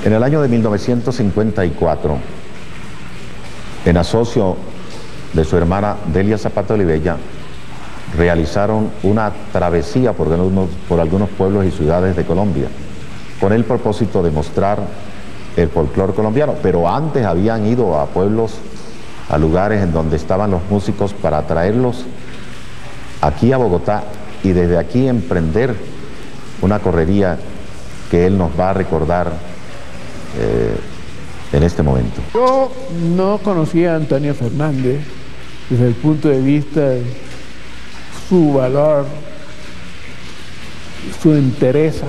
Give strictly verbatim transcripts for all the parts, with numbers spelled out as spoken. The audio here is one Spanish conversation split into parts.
En el año de mil novecientos cincuenta y cuatro, en asocio de su hermana Delia Zapata Olivella, realizaron una travesía por algunos, por algunos pueblos y ciudades de Colombia, con el propósito de mostrar el folclore colombiano, pero antes habían ido a pueblos, a lugares en donde estaban los músicos para traerlos aquí a Bogotá y desde aquí emprender una correría que él nos va a recordar eh, en este momento. Yo no conocía a Antonio Fernández desde el punto de vista de su valor, su entereza,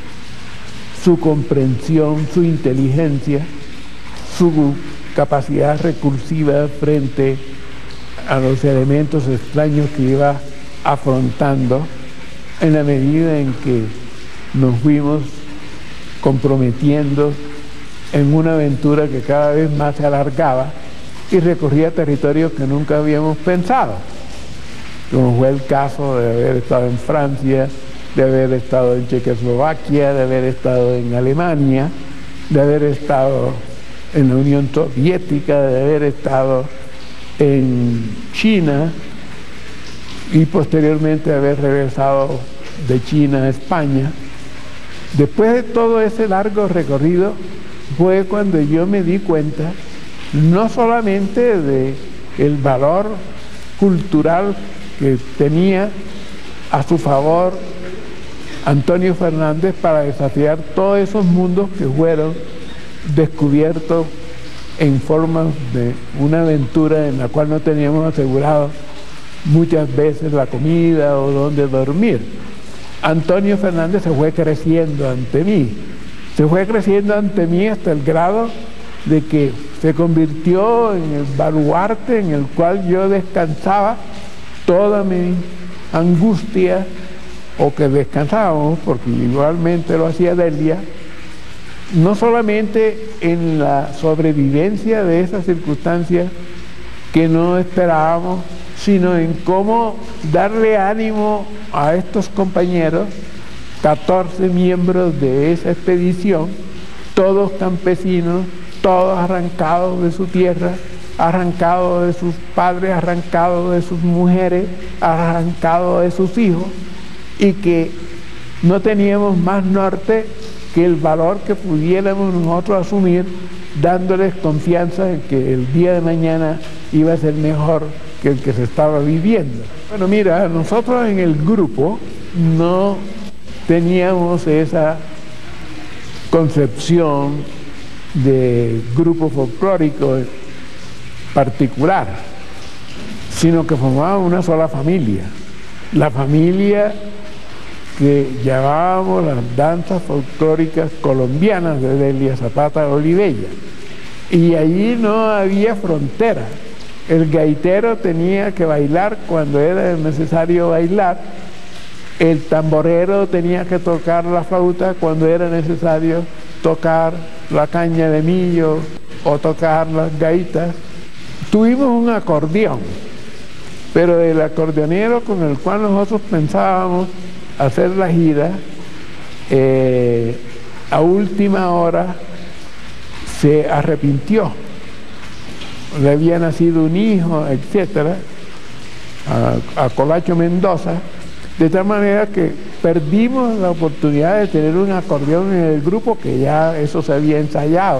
su comprensión, su inteligencia, su capacidad recursiva frente a los elementos extraños que iba afrontando, en la medida en que nos fuimos comprometiendo en una aventura que cada vez más se alargaba y recorría territorios que nunca habíamos pensado, como fue el caso de haber estado en Francia, de haber estado en Checoslovaquia, de haber estado en Alemania, de haber estado en la Unión Soviética, de haber estado en China y posteriormente haber regresado de China a España. Después de todo ese largo recorrido fue cuando yo me di cuenta no solamente de el valor cultural que tenía a su favor Antonio Fernández para desafiar todos esos mundos que fueron descubiertos en forma de una aventura en la cual no teníamos asegurado muchas veces la comida o dónde dormir. Antonio Fernández se fue creciendo ante mí, se fue creciendo ante mí hasta el grado de que se convirtió en el baluarte en el cual yo descansaba toda mi angustia, o que descansábamos, porque igualmente lo hacía Delia, no solamente en la sobrevivencia de esas circunstancias que no esperábamos, sino en cómo darle ánimo a estos compañeros, catorce miembros de esa expedición, todos campesinos, todos arrancados de su tierra, arrancados de sus padres, arrancados de sus mujeres, arrancados de sus hijos, y que no teníamos más norte que el valor que pudiéramos nosotros asumir, dándoles confianza en que el día de mañana iba a ser mejor que el que se estaba viviendo. Bueno, mira, nosotros en el grupo no teníamos esa concepción de grupo folclórico particular, sino que formaba una sola familia, la familia que llamábamos las danzas folclóricas colombianas de Delia Zapata Olivella, y allí no había frontera. El gaitero tenía que bailar cuando era necesario bailar, el tamborero tenía que tocar la flauta cuando era necesario tocar la caña de millo o tocar las gaitas. Tuvimos un acordeón, pero el acordeonero con el cual nosotros pensábamos hacer la gira, eh, a última hora se arrepintió, le había nacido un hijo, etcétera, a, a Colacho Mendoza, de tal manera que perdimos la oportunidad de tener un acordeón en el grupo, que ya eso se había ensayado.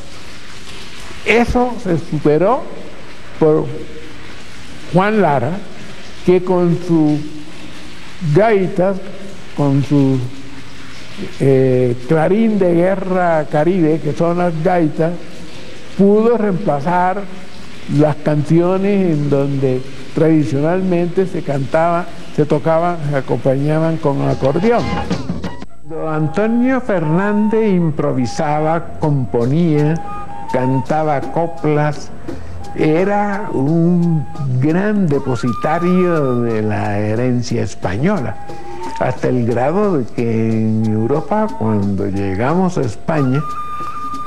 Eso se superó por Juan Lara, que con sus gaitas, con su eh, clarín de guerra caribe, que son las gaitas, pudo reemplazar las canciones en donde tradicionalmente se cantaba, se tocaban, se acompañaban con acordeón. Cuando Antonio Fernández improvisaba, componía, cantaba coplas, era un gran depositario de la herencia española, hasta el grado de que en Europa, cuando llegamos a España,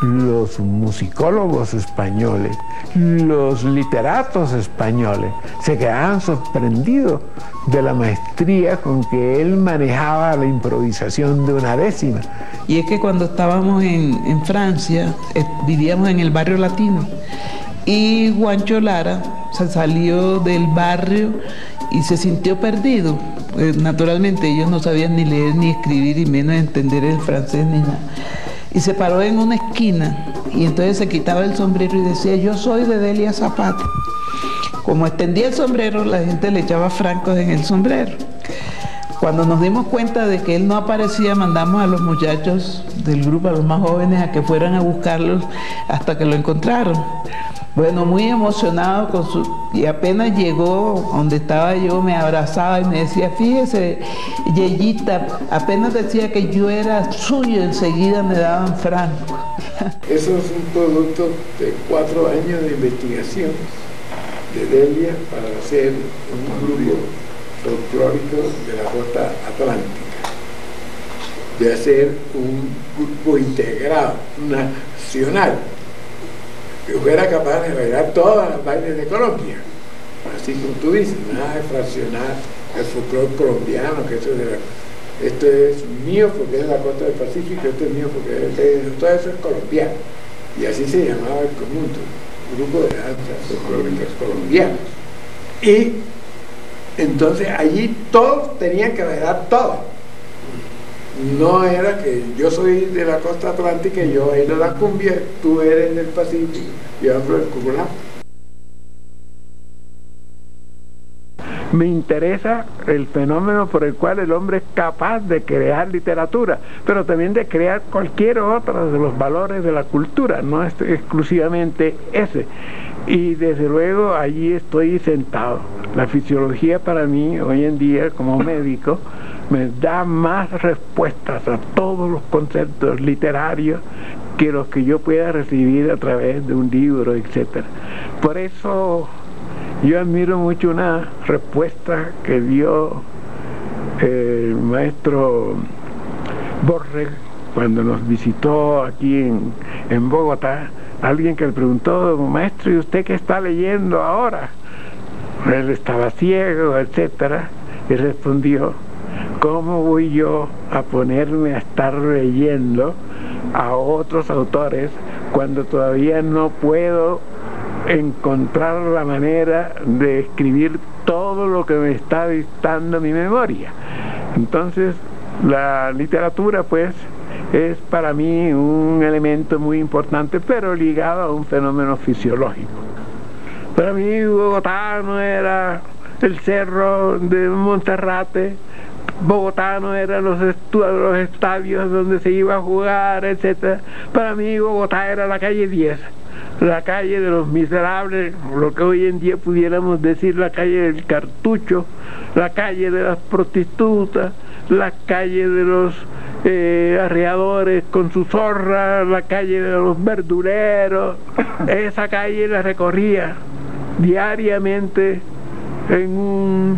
los musicólogos españoles, los literatos españoles, se quedaban sorprendidos de la maestría con que él manejaba la improvisación de una décima. Y es que cuando estábamos en, en Francia, eh, vivíamos en el barrio latino, y Juancho Lara se salió del barrio y se sintió perdido. Pues, naturalmente ellos no sabían ni leer ni escribir y menos entender el francés ni nada. Y se paró en una esquina y entonces se quitaba el sombrero y decía: yo soy de Delia Zapata. Como extendía el sombrero, la gente le echaba francos en el sombrero. Cuando nos dimos cuenta de que él no aparecía, mandamos a los muchachos del grupo, a los más jóvenes, a que fueran a buscarlos hasta que lo encontraron. Bueno, muy emocionado con su... y apenas llegó donde estaba yo, me abrazaba y me decía: fíjese, Yeyita, apenas decía que yo era suyo, enseguida me daban franco. Eso es un producto de cuatro años de investigación de Delia para hacer un grupo folclórico de la costa atlántica, de hacer un grupo integrado, nacional, que fuera capaz de bailar todas las bailes de Colombia, así como tú dices, nada de fraccionar el folclore colombiano, que eso es de la, esto es mío porque es de la costa del Pacífico, esto es mío porque es de, todo eso es colombiano, y así se llamaba el conjunto, grupo de danzas folclóricas colombianas. Y entonces allí todos tenían que bailar todo. No era que yo soy de la costa atlántica y yo bailo la cumbia, tú eres del Pacífico, yo hablo del cubano. Me interesa el fenómeno por el cual el hombre es capaz de crear literatura, pero también de crear cualquier otro de los valores de la cultura, no es exclusivamente ese. Y desde luego allí estoy sentado. La fisiología para mí hoy en día como médico me da más respuestas a todos los conceptos literarios que los que yo pueda recibir a través de un libro, etcétera. Por eso yo admiro mucho una respuesta que dio el maestro Borrell cuando nos visitó aquí en, en Bogotá. Alguien que le preguntó: maestro, ¿y usted qué está leyendo ahora? Él estaba ciego, etcétera, y respondió: ¿cómo voy yo a ponerme a estar leyendo a otros autores cuando todavía no puedo encontrar la manera de escribir todo lo que me está dictando mi memoria? Entonces, la literatura, pues, es para mí un elemento muy importante, pero ligado a un fenómeno fisiológico. Para mí Bogotá no era el cerro de Monserrate, Bogotá no era los, los estadios donde se iba a jugar, etcétera. Para mí Bogotá era la calle diez, la calle de los miserables, lo que hoy en día pudiéramos decir la calle del cartucho, la calle de las prostitutas, la calle de los eh, arreadores con su zorra, la calle de los verduleros. Esa calle la recorría diariamente en un,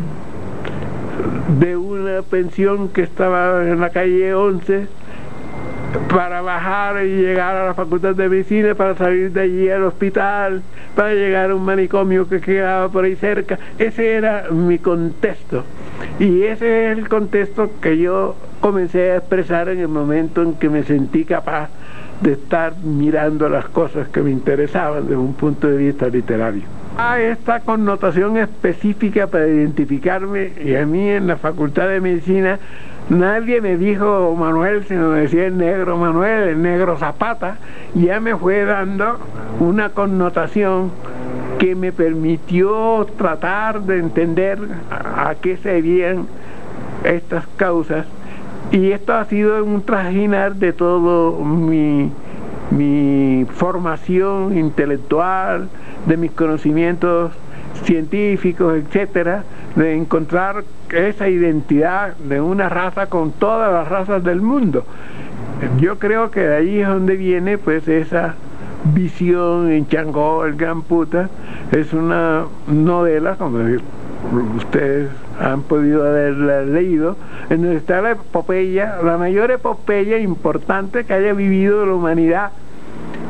de una pensión que estaba en la calle once, para bajar y llegar a la Facultad de Medicina, para salir de allí al hospital, para llegar a un manicomio que quedaba por ahí cerca. Ese era mi contexto, y ese es el contexto que yo comencé a expresar en el momento en que me sentí capaz de estar mirando las cosas que me interesaban desde un punto de vista literario. A esta connotación específica para identificarme, y a mí en la Facultad de Medicina nadie me dijo Manuel, sino me decía el negro Manuel, el negro Zapata, y ya me fue dando una connotación que me permitió tratar de entender a, a qué se debían estas causas, y esto ha sido un trajinar de todo mi, mi formación intelectual, de mis conocimientos científicos, etcétera, de encontrar esa identidad de una raza con todas las razas del mundo. Yo creo que de ahí es donde viene pues esa visión en Changó, el Gran Puta. Es una novela, como ustedes han podido haberla leído, en donde está la epopeya, la mayor epopeya importante que haya vivido la humanidad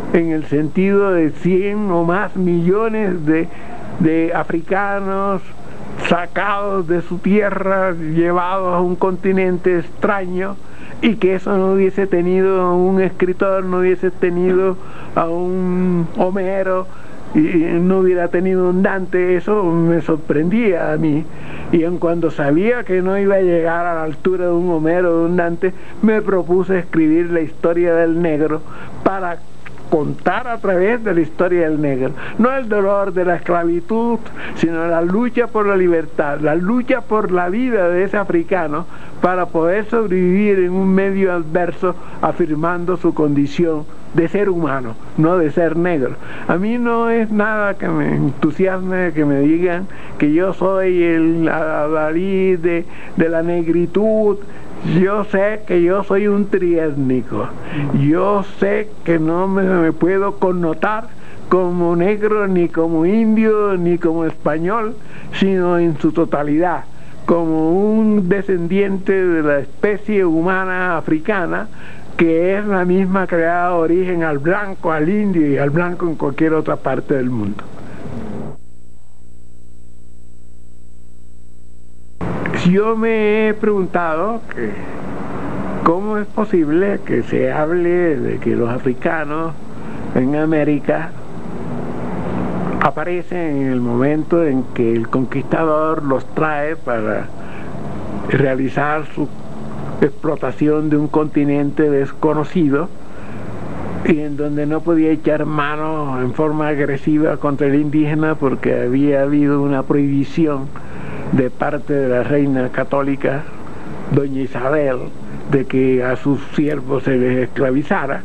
en el sentido de cien o más millones de, de africanos sacados de su tierra, llevados a un continente extraño, y que eso no hubiese tenido a un escritor, no hubiese tenido a un Homero, y no hubiera tenido un Dante. Eso me sorprendía a mí, y en cuando sabía que no iba a llegar a la altura de un Homero o de un Dante, me propuse escribir la historia del negro para contar a través de la historia del negro, no el dolor de la esclavitud, sino la lucha por la libertad, la lucha por la vida de ese africano para poder sobrevivir en un medio adverso, afirmando su condición de ser humano, no de ser negro. A mí no es nada que me entusiasme que me digan que yo soy el adalid de, de la negritud. Yo sé que yo soy un triétnico, yo sé que no me, me puedo connotar como negro, ni como indio, ni como español, sino en su totalidad, como un descendiente de la especie humana africana, que es la misma que le ha dado origen al blanco, al indio y al blanco en cualquier otra parte del mundo. Yo me he preguntado que cómo es posible que se hable de que los africanos en América aparecen en el momento en que el conquistador los trae para realizar su explotación de un continente desconocido, y en donde no podía echar mano en forma agresiva contra el indígena porque había habido una prohibición de parte de la reina católica, doña Isabel, de que a sus siervos se les esclavizara.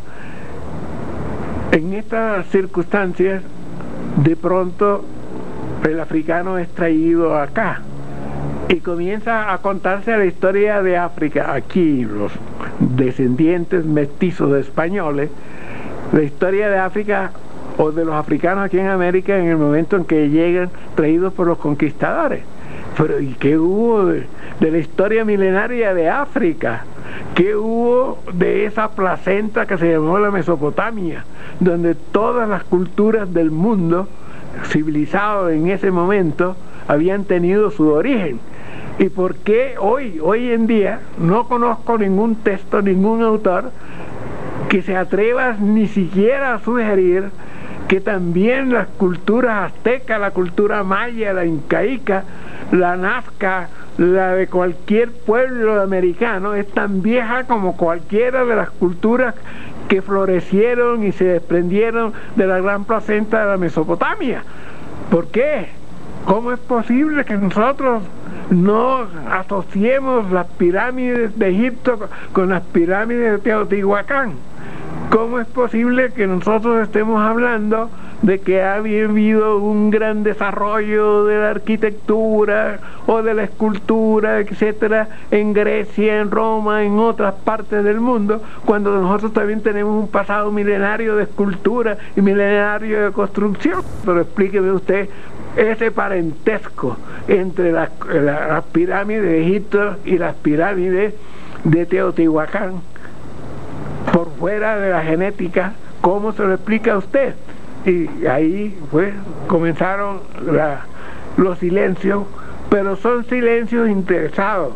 En estas circunstancias, de pronto, el africano es traído acá y comienza a contarse la historia de África. Aquí, los descendientes mestizos de españoles, la historia de África o de los africanos aquí en América en el momento en que llegan traídos por los conquistadores. Pero ¿y qué hubo de, de la historia milenaria de África? ¿Qué hubo de esa placenta que se llamó la Mesopotamia, donde todas las culturas del mundo civilizado en ese momento habían tenido su origen? ¿Y por qué hoy, hoy en día, no conozco ningún texto, ningún autor que se atreva ni siquiera a sugerir que también las culturas aztecas, la cultura maya, la incaica, la nazca, la de cualquier pueblo americano, es tan vieja como cualquiera de las culturas que florecieron y se desprendieron de la gran placenta de la Mesopotamia? ¿Por qué? ¿Cómo es posible que nosotros no asociemos las pirámides de Egipto con las pirámides de Teotihuacán? ¿Cómo es posible que nosotros estemos hablando de que ha habido un gran desarrollo de la arquitectura o de la escultura, etcétera, en Grecia, en Roma, en otras partes del mundo, cuando nosotros también tenemos un pasado milenario de escultura y milenario de construcción? Pero explíqueme usted ese parentesco entre las, las pirámides de Egipto y las pirámides de Teotihuacán, por fuera de la genética. ¿Cómo se lo explica a usted? Y ahí pues comenzaron la, los silencios, pero son silencios interesados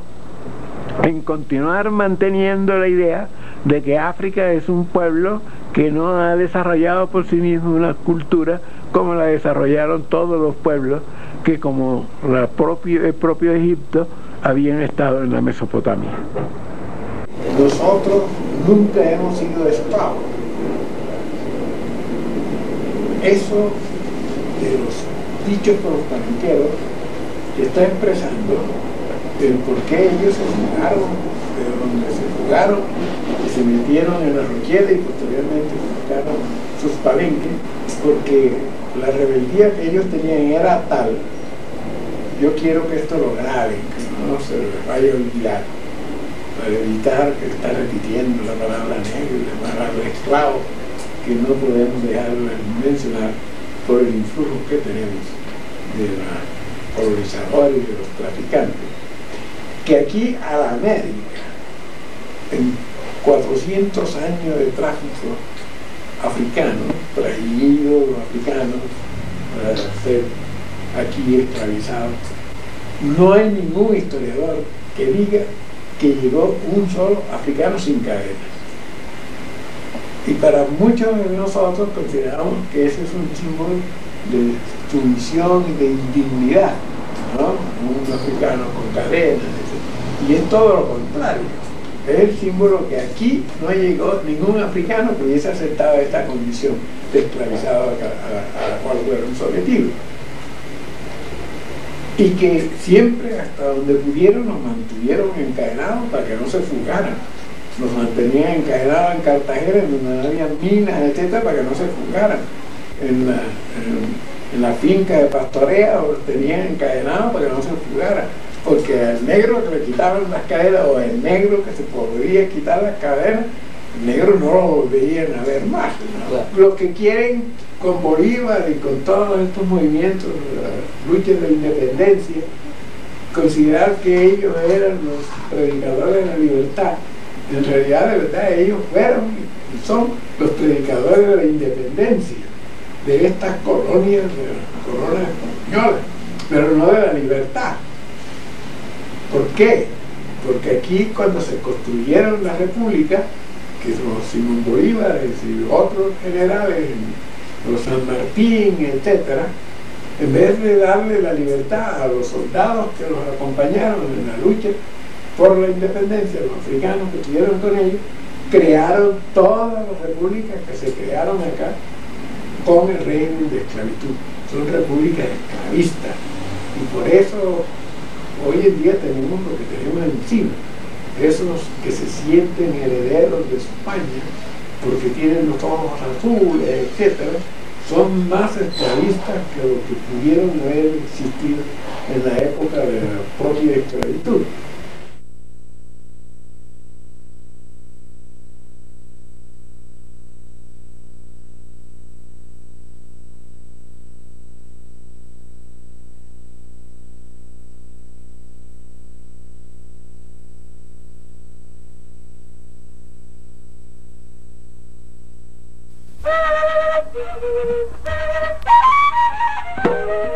en continuar manteniendo la idea de que África es un pueblo que no ha desarrollado por sí mismo una cultura como la desarrollaron todos los pueblos que, como la propia, el propio Egipto, habían estado en la Mesopotamia. Nosotros nunca hemos sido esclavos. Eso de los dichos por los palenqueros está expresando el por qué ellos se fugaron, de donde se fugaron y se metieron en la roquela y posteriormente buscaron sus palenques, porque la rebeldía que ellos tenían era tal. Yo quiero que esto lo graben, que no se les vaya a olvidar, para evitar que está repitiendo la palabra negro y la palabra esclavo, que no podemos dejar de mencionar por el influjo que tenemos de los colonizadores y de los traficantes, que aquí a la América, en cuatrocientos años de tráfico, africanos, traídos africanos para ser aquí esclavizados. No hay ningún historiador que diga que llegó un solo africano sin cadenas. Y para muchos de nosotros consideramos que ese es un símbolo de sumisión y de indignidad, ¿no? Un africano con cadenas, etcétera. Y es todo lo contrario. Es el símbolo que aquí no llegó ningún africano que hubiese aceptado esta condición de esclavizado a, a, a la cual fueron sometidos. Y que siempre, hasta donde pudieron, nos mantuvieron encadenados para que no se fugaran. Nos mantenían encadenados en Cartagena, en donde no había minas, etcétera, para que no se fugaran. En la, en, en la finca de pastoreo los tenían encadenados para que no se fugaran. Porque al negro que le quitaban las cadenas, o el negro que se podría quitar las cadenas, el negro no lo volverían a ver más, ¿no? Claro. Los que quieren con Bolívar y con todos estos movimientos, la lucha de la independencia, considerar que ellos eran los predicadores de la libertad, en realidad de verdad ellos fueron y son los predicadores de la independencia de estas colonias, de las coronas españolas, pero no de la libertad. ¿Por qué? Porque aquí, cuando se construyeron las repúblicas, que los Simón Bolívar y otros generales, los San Martín, etcétera, en vez de darle la libertad a los soldados que los acompañaron en la lucha por la independencia, los africanos que estuvieron con ellos, crearon todas las repúblicas que se crearon acá con el régimen de esclavitud. Son repúblicas esclavistas. Y por eso hoy en día tenemos lo que tenemos encima. Esos que se sienten herederos de España porque tienen los ojos azules, etcétera, son más esclavistas que lo que pudieron haber existido en la época de la propia esclavitud. Thank you.